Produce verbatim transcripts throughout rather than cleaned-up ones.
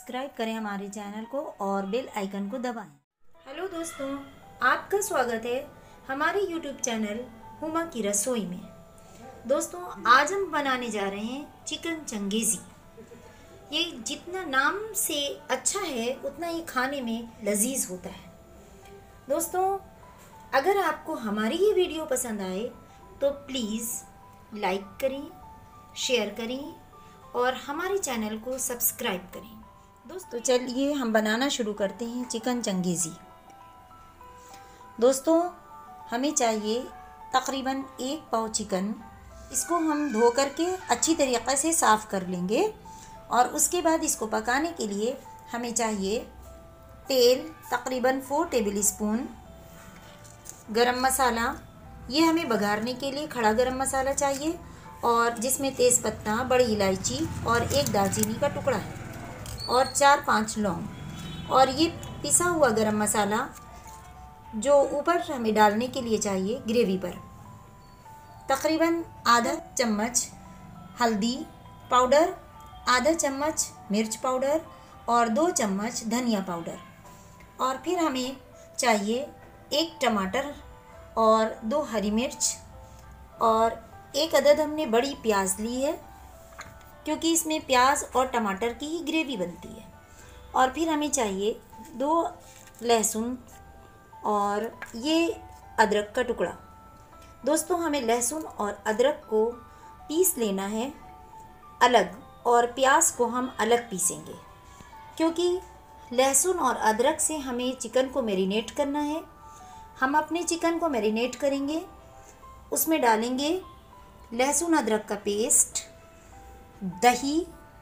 Subscribe करें हमारे channel को और बेल आइकन को दबाएं। हेलो दोस्तों, आपका स्वागत है हमारे यूट्यूब चैनल हुमा की रसोई में। दोस्तों, आज हम बनाने जा रहे हैं चिकन चंगेज़ी। ये जितना नाम से अच्छा है उतना ही खाने में लजीज होता है। दोस्तों, अगर आपको हमारी ये वीडियो पसंद आए तो प्लीज़ लाइक करें, शेयर करें और हमारे चैनल को सब्सक्राइब करें। दोस्तों, चलिए हम बनाना शुरू करते हैं चिकन चंगेज़ी। दोस्तों, हमें चाहिए तकरीबन एक पाव चिकन। इसको हम धो करके अच्छी तरीक़े से साफ़ कर लेंगे और उसके बाद इसको पकाने के लिए हमें चाहिए तेल तकरीबन फोर टेबल स्पून, गरम मसाला, ये हमें बघारने के लिए खड़ा गरम मसाला चाहिए और जिसमें तेज़पत्ता, बड़ी इलायची और एक दालचीनी का टुकड़ा है और चार पांच लौंग। और ये पिसा हुआ गरम मसाला जो ऊपर हमें डालने के लिए चाहिए ग्रेवी पर। तकरीबन आधा चम्मच हल्दी पाउडर, आधा चम्मच मिर्च पाउडर और दो चम्मच धनिया पाउडर। और फिर हमें चाहिए एक टमाटर और दो हरी मिर्च और एक अदद हमने बड़ी प्याज ली है क्योंकि इसमें प्याज और टमाटर की ही ग्रेवी बनती है। और फिर हमें चाहिए दो लहसुन और ये अदरक का टुकड़ा। दोस्तों, हमें लहसुन और अदरक को पीस लेना है अलग और प्याज को हम अलग पीसेंगे क्योंकि लहसुन और अदरक से हमें चिकन को मैरिनेट करना है। हम अपने चिकन को मैरिनेट करेंगे, उसमें डालेंगे लहसुन अदरक का पेस्ट, दही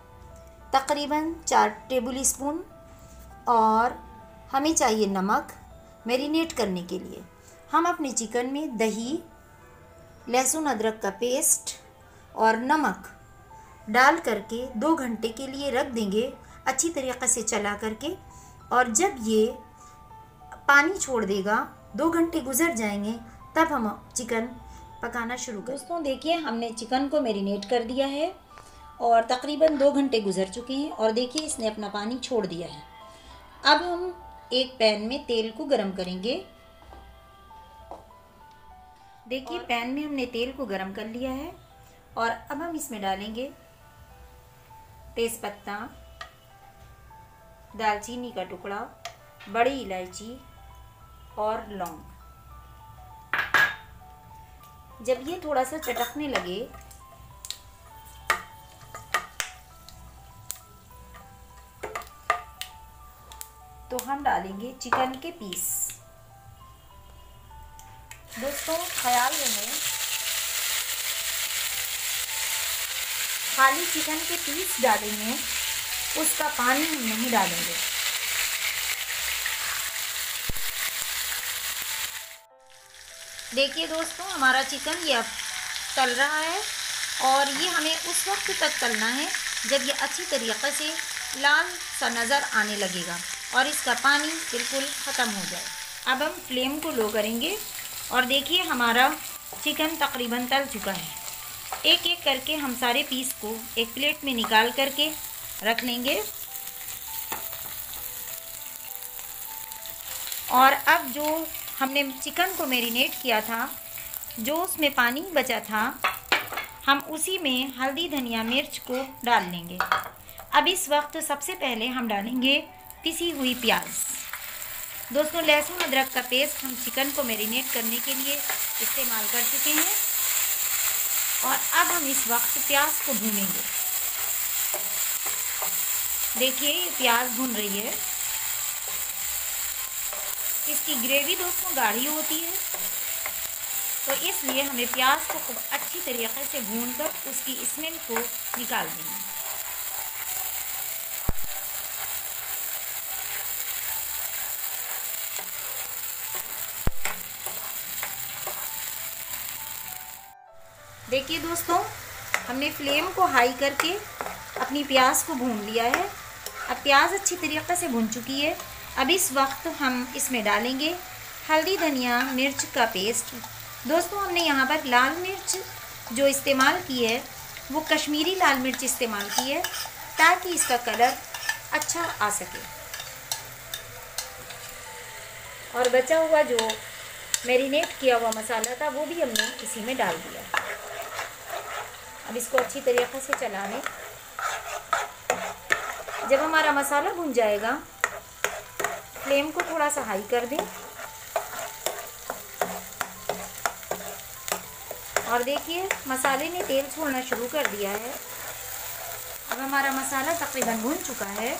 तकरीबन चार टेबल स्पून और हमें चाहिए नमक मैरिनेट करने के लिए। हम अपने चिकन में दही, लहसुन अदरक का पेस्ट और नमक डाल करके दो घंटे के लिए रख देंगे अच्छी तरीक़े से चला करके। और जब ये पानी छोड़ देगा, दो घंटे गुजर जाएंगे, तब हम चिकन पकाना शुरू करें। दोस्तों, देखिए हमने चिकन को मैरिनेट कर दिया है और तकरीबन दो घंटे गुजर चुके हैं और देखिए इसने अपना पानी छोड़ दिया है। अब हम एक पैन में तेल को गरम करेंगे। देखिए पैन में हमने तेल को गरम कर लिया है और अब हम इसमें डालेंगे तेज़पत्ता, दालचीनी का टुकड़ा, बड़ी इलायची और लौंग। जब ये थोड़ा सा चटकने लगे तो हम डालेंगे चिकन के पीस। दोस्तों, ख्याल रहे खाली चिकन के पीस डालेंगे, उसका पानी नहीं डालेंगे। देखिए दोस्तों, हमारा चिकन ये अब तल रहा है और ये हमें उस वक्त तक तलना है जब ये अच्छी तरीक़े से लाल सा नज़र आने लगेगा और इसका पानी बिल्कुल ख़त्म हो जाए। अब हम फ्लेम को लो करेंगे और देखिए हमारा चिकन तकरीबन तल चुका है। एक एक करके हम सारे पीस को एक प्लेट में निकाल करके रख लेंगे। और अब जो हमने चिकन को मैरिनेट किया था, जो उसमें पानी बचा था, हम उसी में हल्दी, धनिया, मिर्च को डाल लेंगे। अब इस वक्त सबसे पहले हम डालेंगे पिसी हुई प्याज। दोस्तों, लहसुन अदरक का पेस्ट हम चिकन को मैरिनेट करने के लिए इस्तेमाल कर चुके हैं और अब हम इस वक्त प्याज को भूनेंगे। देखिए ये प्याज भून रही है। इसकी ग्रेवी दोस्तों गाढ़ी होती है तो इसलिए हमें प्याज को खूब अच्छी तरीक़े से भूनकर उसकी स्मेल को निकाल देंगे। देखिए दोस्तों, हमने फ्लेम को हाई करके अपनी प्याज को भून लिया है। अब प्याज अच्छी तरीक़े से भून चुकी है। अब इस वक्त हम इसमें डालेंगे हल्दी, धनिया, मिर्च का पेस्ट। दोस्तों, हमने यहाँ पर लाल मिर्च जो इस्तेमाल की है वो कश्मीरी लाल मिर्च इस्तेमाल की है ताकि इसका कलर अच्छा आ सके। और बचा हुआ जो मैरिनेट किया हुआ मसाला था वो भी हमने इसी में डाल दिया। अब इसको अच्छी तरीक़े से चला लें। जब हमारा मसाला भुन जाएगा फ्लेम को थोड़ा सा हाई कर दें। और देखिए मसाले ने तेल छोड़ना शुरू कर दिया है। अब हमारा मसाला तकरीबन भुन चुका है।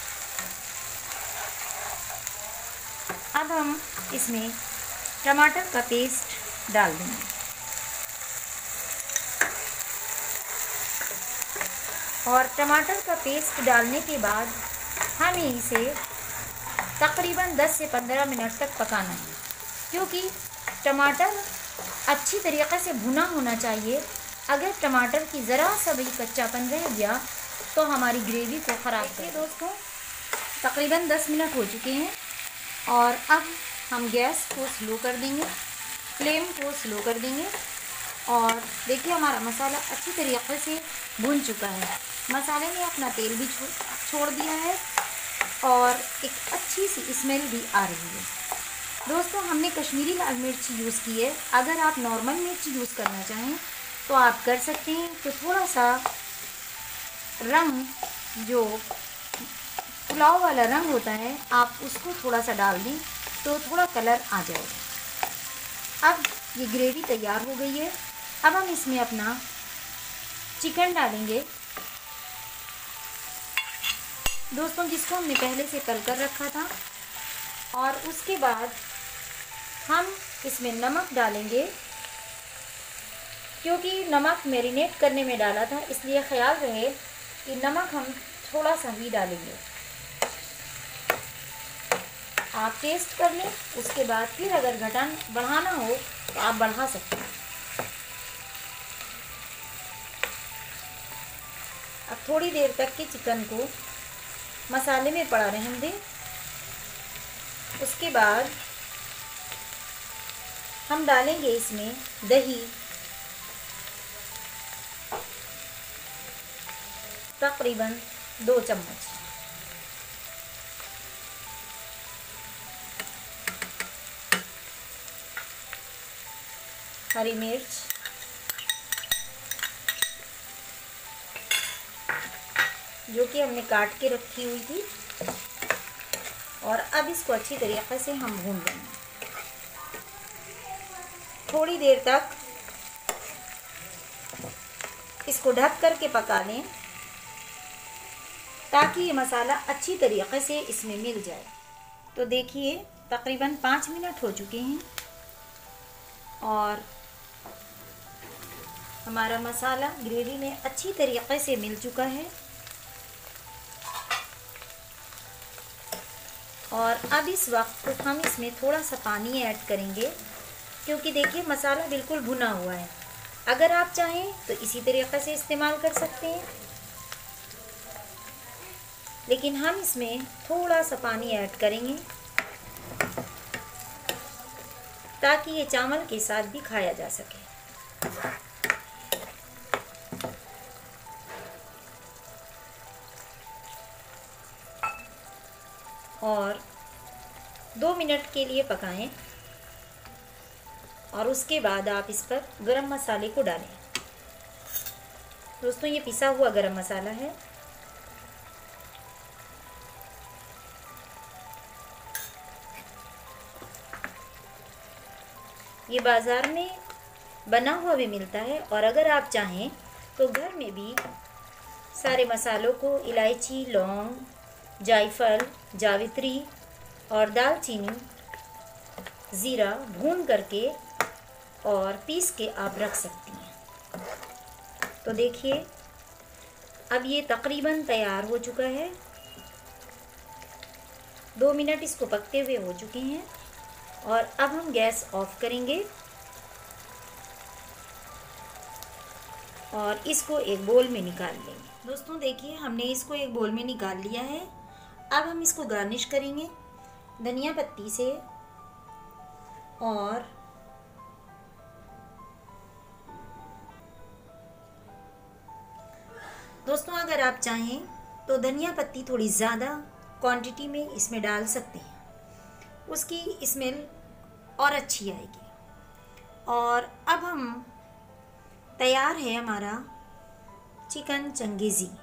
अब हम इसमें टमाटर का पेस्ट डाल देंगे। और टमाटर का पेस्ट डालने के बाद हमें इसे तकरीबन दस से पंद्रह मिनट तक पकाना है, क्योंकि टमाटर अच्छी तरीक़े से भुना होना चाहिए। अगर टमाटर की ज़रा सा भी कच्चापन रह गया तो हमारी ग्रेवी को ख़राब कर देगा। दोस्तों तकरीबन दस मिनट हो चुके हैं और अब हम गैस को स्लो कर देंगे, फ्लेम को स्लो कर देंगे। और देखिए हमारा मसाला अच्छी तरीक़े से भुन चुका है। मसाले ने अपना तेल भी छोड़ दिया है और एक अच्छी सी स्मेल भी आ रही है। दोस्तों हमने कश्मीरी लाल मिर्च यूज़ की है। अगर आप नॉर्मल मिर्च यूज़ करना चाहें तो आप कर सकते हैं। तो थोड़ा सा रंग, जो पुलाव वाला रंग होता है, आप उसको थोड़ा सा डाल दें तो थोड़ा कलर आ जाएगा। अब ये ग्रेवी तैयार हो गई है। अब हम इसमें अपना चिकन डालेंगे दोस्तों, जिसको हमने पहले से तल कर रखा था। और उसके बाद हम इसमें नमक डालेंगे, क्योंकि नमक मैरिनेट करने में डाला था, इसलिए ख्याल रहे कि नमक हम थोड़ा सा ही डालेंगे। आप टेस्ट कर लें, उसके बाद फिर अगर घटान बढ़ाना हो तो आप बढ़ा सकते हैं। अब थोड़ी देर तक के चिकन को मसाले में पड़ा रहने दें। उसके बाद हम डालेंगे इसमें दही, तकरीबन दो चम्मच। हरी मिर्च, जो कि हमने काट के रखी हुई थी। और अब इसको अच्छी तरीक़े से हम भून लेंगे। थोड़ी देर तक इसको ढक कर के पका लें, ताकि ये मसाला अच्छी तरीक़े से इसमें मिल जाए। तो देखिए तकरीबन पाँच मिनट हो चुके हैं और हमारा मसाला ग्रेवी में अच्छी तरीक़े से मिल चुका है। और अब इस वक्त हम इसमें थोड़ा सा पानी ऐड करेंगे, क्योंकि देखिए मसाला बिल्कुल भुना हुआ है। अगर आप चाहें तो इसी तरीक़े से इस्तेमाल कर सकते हैं, लेकिन हम इसमें थोड़ा सा पानी ऐड करेंगे ताकि ये चावल के साथ भी खाया जा सके। और दो मिनट के लिए पकाएं और उसके बाद आप इस पर गरम मसाले को डालें। दोस्तों ये पिसा हुआ गरम मसाला है। ये बाज़ार में बना हुआ भी मिलता है, और अगर आप चाहें तो घर में भी सारे मसालों को इलायची, लौंग, जायफल, जावित्री और दालचीनी, ज़ीरा भून करके और पीस के आप रख सकती हैं। तो देखिए अब ये तकरीबन तैयार हो चुका है। दो मिनट इसको पकते हुए हो चुके हैं और अब हम गैस ऑफ करेंगे और इसको एक बोल में निकाल लेंगे। दोस्तों देखिए हमने इसको एक बोल में निकाल लिया है। अब हम इसको गार्निश करेंगे धनिया पत्ती से, और दोस्तों अगर आप चाहें तो धनिया पत्ती थोड़ी ज़्यादा क्वांटिटी में इसमें डाल सकते हैं, उसकी स्मेल और अच्छी आएगी। और अब हम तैयार है हमारा चिकन चंगेज़ी।